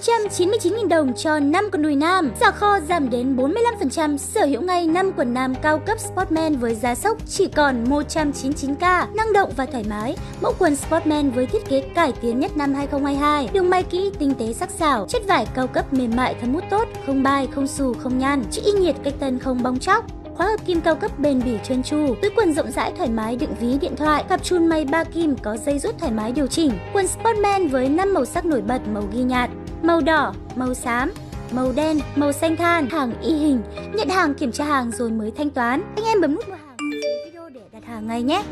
199.000 đồng cho 5 con đùi nam. Giá kho giảm đến 45%, sở hữu ngay 5 quần nam cao cấp Sportman với giá sốc chỉ còn 199k, năng động và thoải mái. Mẫu quần Sportman với thiết kế cải tiến nhất năm 2022, đường may kỹ, tinh tế sắc sảo, chất vải cao cấp mềm mại thấm hút tốt, không bay, không xù, không nhăn, chữ y nhiệt cách tân không bong chóc. Khóa hợp kim cao cấp bền bỉ trơn tru, túi quần rộng rãi thoải mái đựng ví điện thoại, cặp chun may 3 kim có dây rút thoải mái điều chỉnh. Quần Sportman với 5 màu sắc nổi bật, màu ghi nhạt, màu đỏ, màu xám, màu đen, màu xanh than, hàng y hình. Nhận hàng kiểm tra hàng rồi mới thanh toán. Anh em bấm nút mua hàng dưới video để đặt hàng ngay nhé.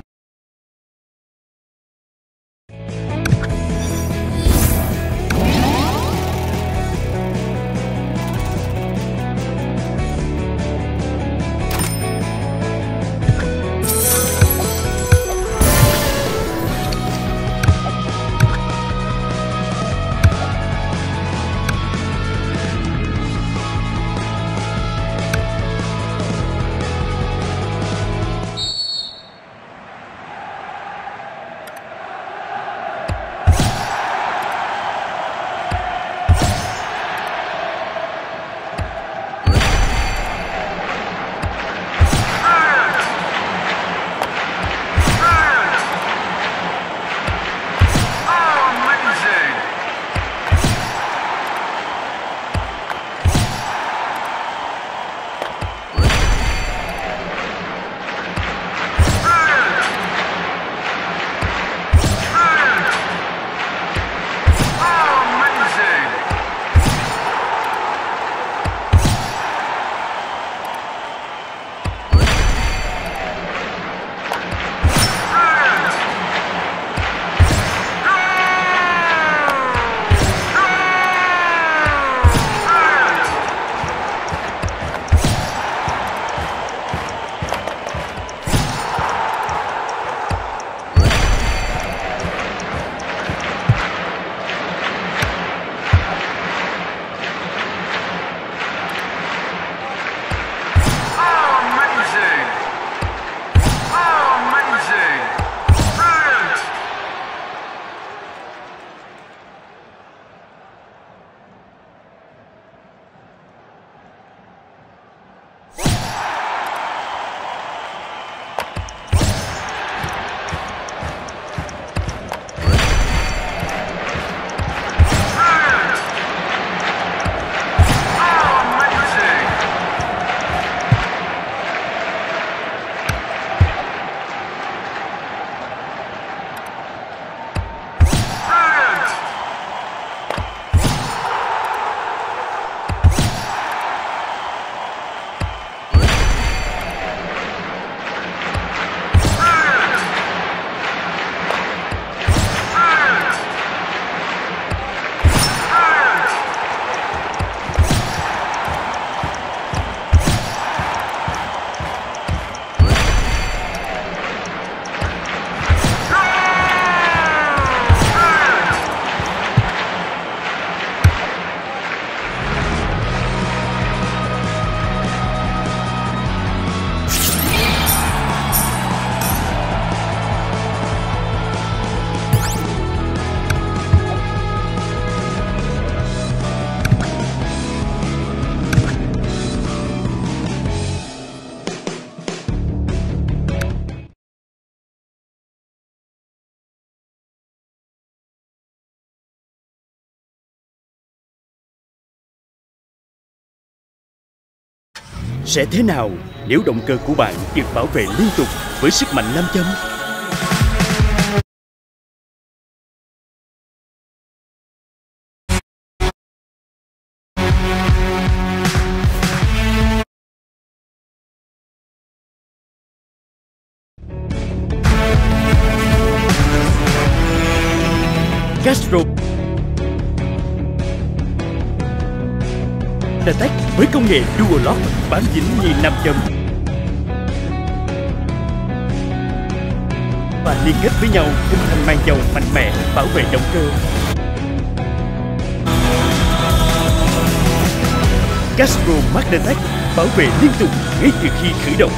Sẽ thế nào nếu động cơ của bạn được bảo vệ liên tục với sức mạnh nam châm? Castro Attack với công nghệ Dual Lock bám dính như nam châm và liên kết với nhau hình thành màn dầu mạnh mẽ bảo vệ động cơ. Castro Magnatech bảo vệ liên tục ngay từ khi khởi động.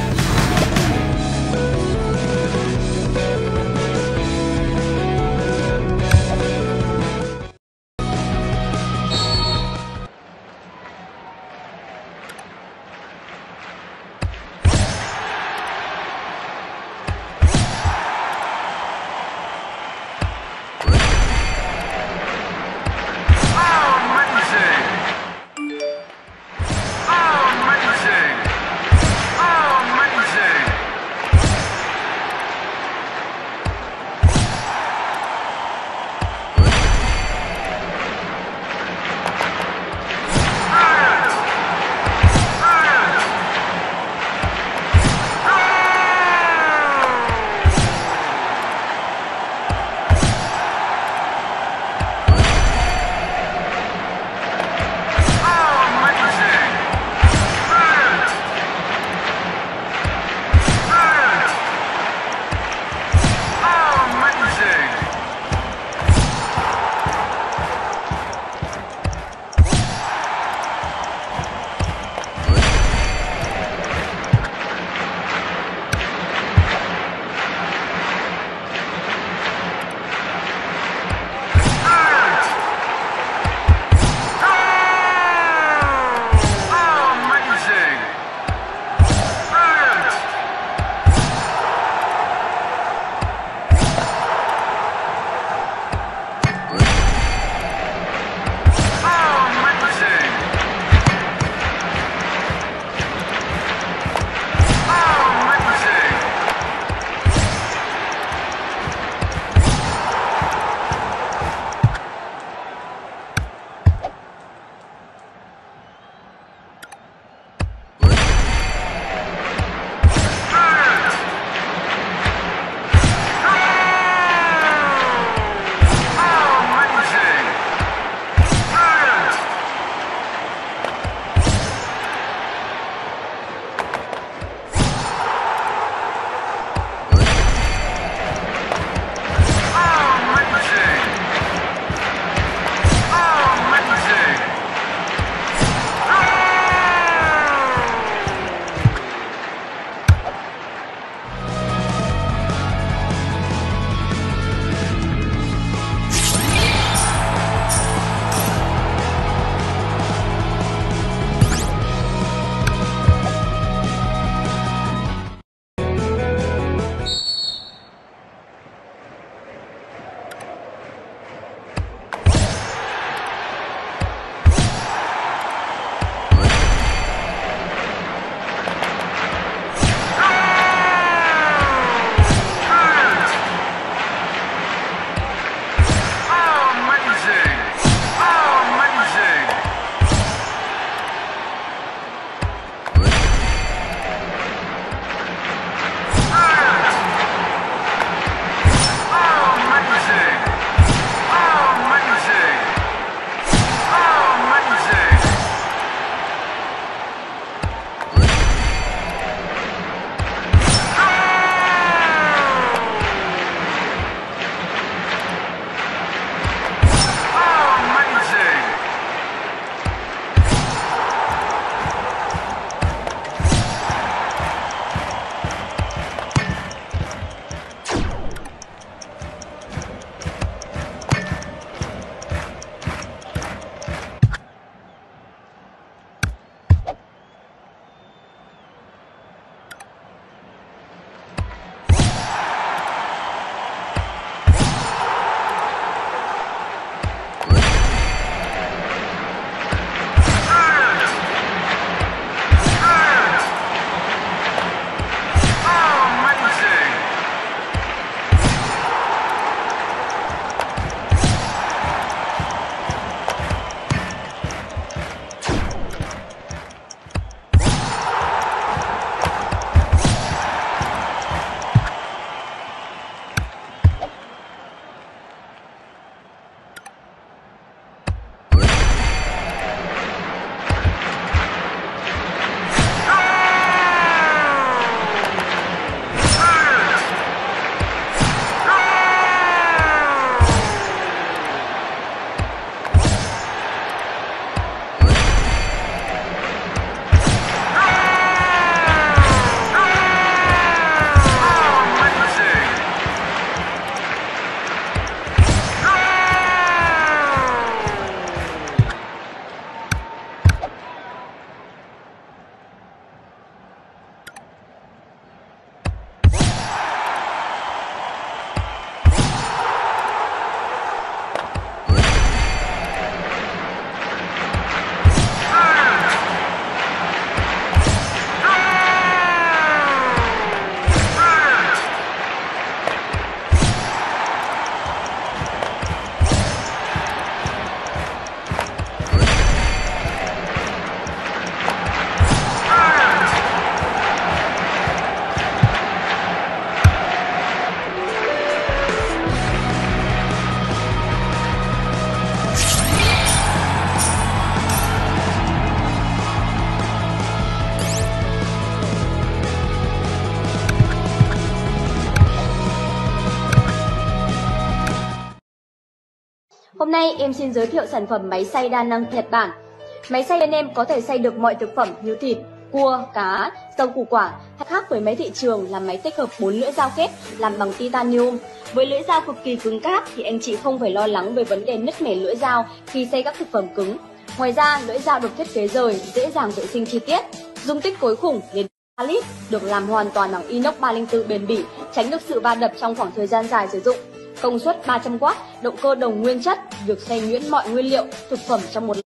nay em xin giới thiệu sản phẩm máy xay đa năng Nhật Bản. Máy xay bên em có thể xay được mọi thực phẩm như thịt, cua, cá, rau củ quả. Khác với máy thị trường là máy tích hợp 4 lưỡi dao kép làm bằng titanium. Với lưỡi dao cực kỳ cứng cáp thì anh chị không phải lo lắng về vấn đề nứt nẻ lưỡi dao khi xay các thực phẩm cứng. Ngoài ra, lưỡi dao được thiết kế rời, dễ dàng vệ sinh chi tiết. Dung tích cối khủng đến 3 lít, được làm hoàn toàn bằng inox 304 bền bỉ, tránh được sự va đập trong khoảng thời gian dài sử dụng. Công suất 300W, động cơ đồng nguyên chất, việc xay nhuyễn mọi nguyên liệu, thực phẩm trong một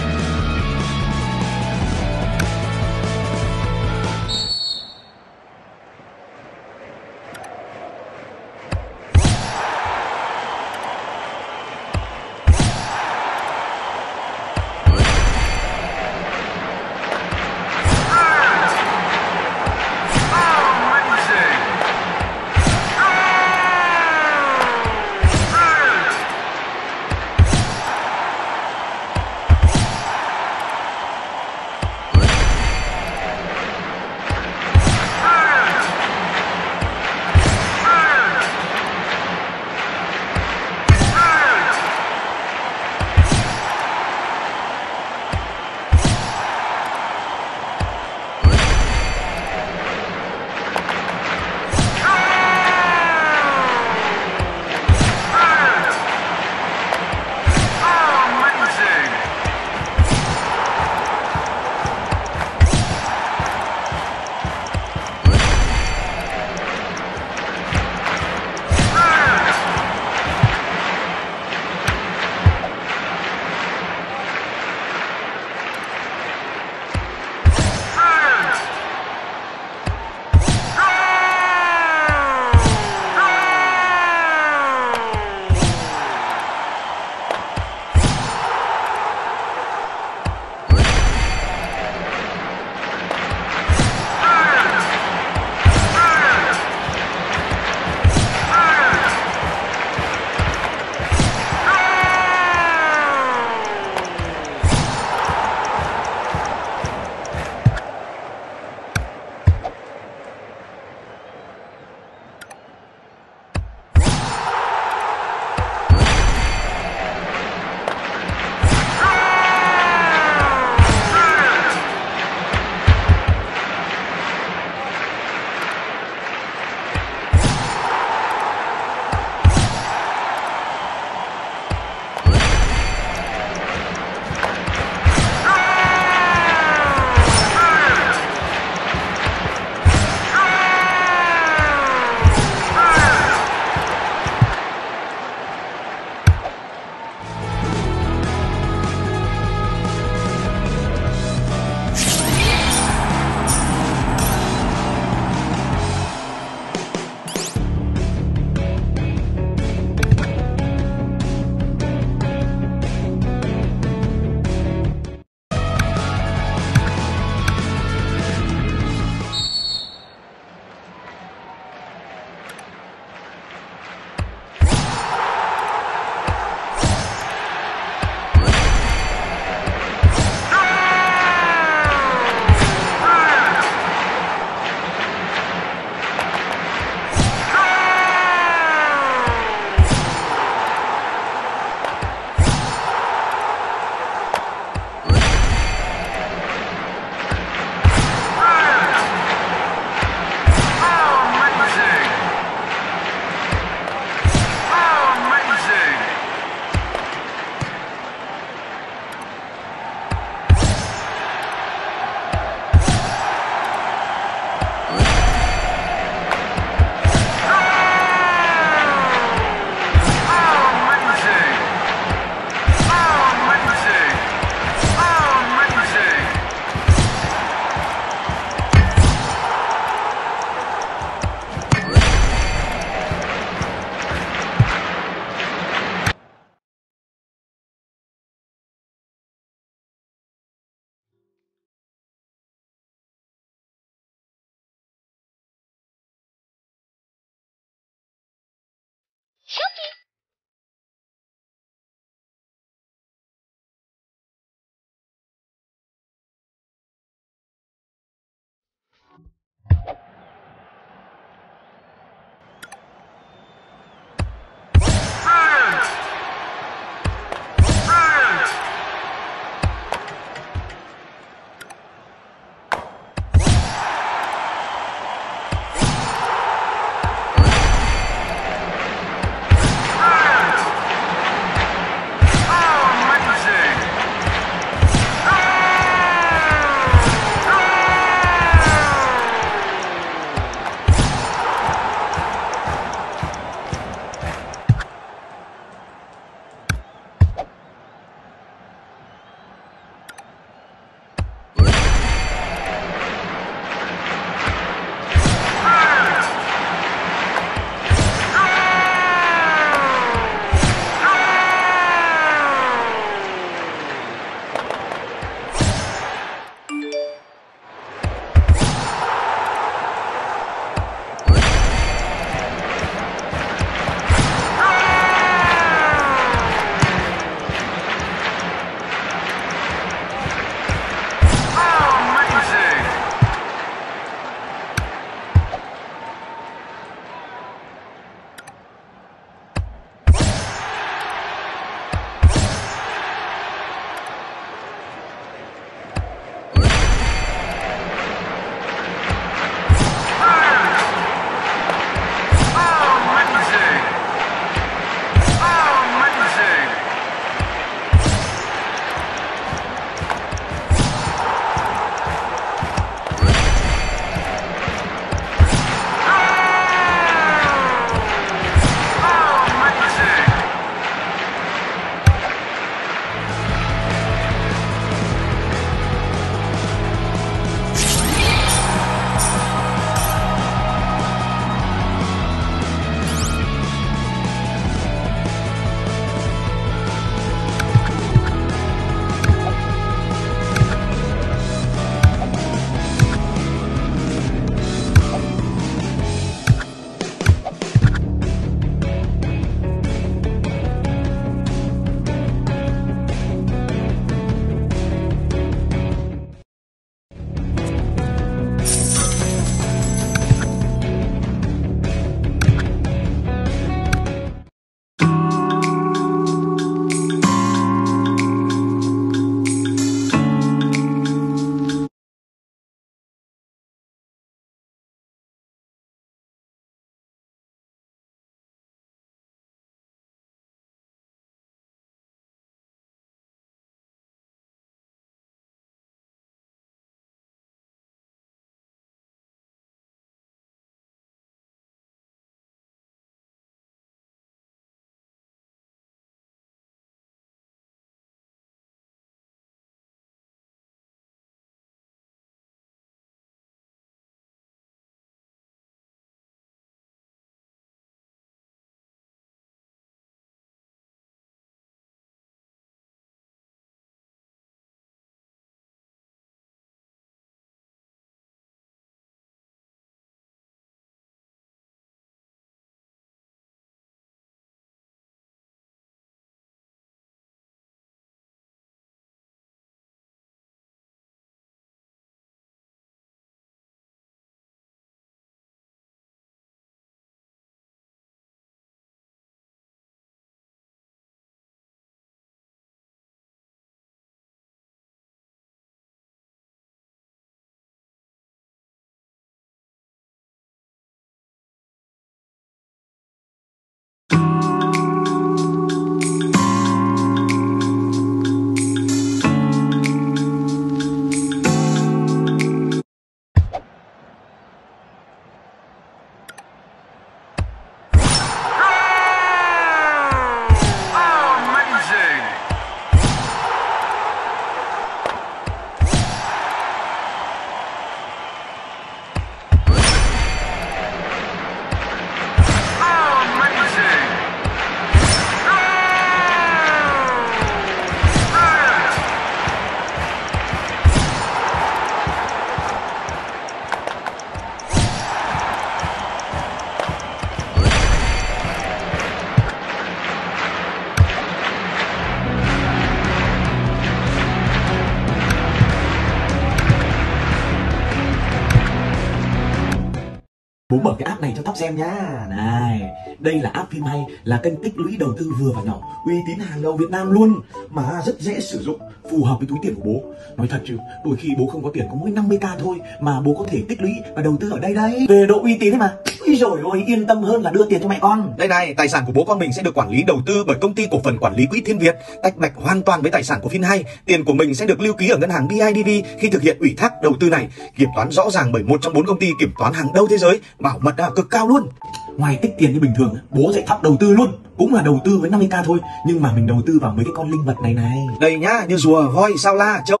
Bố mở cái app này cho tóc xem nhá. Này, đây là app phim hay, là kênh tích lũy đầu tư vừa và nhỏ, uy tín hàng đầu Việt Nam luôn, mà rất dễ sử dụng, phù hợp với túi tiền của bố. Nói thật chứ, đôi khi bố không có tiền có mỗi 50k thôi mà bố có thể tích lũy và đầu tư ở đây đấy. Về độ uy tín ấy mà. Ui rồi ôi, yên tâm hơn là đưa tiền cho mẹ con. Đây này, tài sản của bố con mình sẽ được quản lý đầu tư bởi công ty cổ phần quản lý quỹ Thiên Việt, tách bạch hoàn toàn với tài sản của FinHay. Tiền của mình sẽ được lưu ký ở ngân hàng BIDV khi thực hiện ủy thác đầu tư này, kiểm toán rõ ràng bởi một trong 4 công ty kiểm toán hàng đầu thế giới, bảo mật cực cao luôn. Ngoài tích tiền như bình thường, bố dạy thóc đầu tư luôn, cũng là đầu tư với 50k thôi, nhưng mà mình đầu tư vào mấy cái con linh vật này này. Đây nhá, như rùa, voi, sao la, trâu.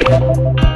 Việt.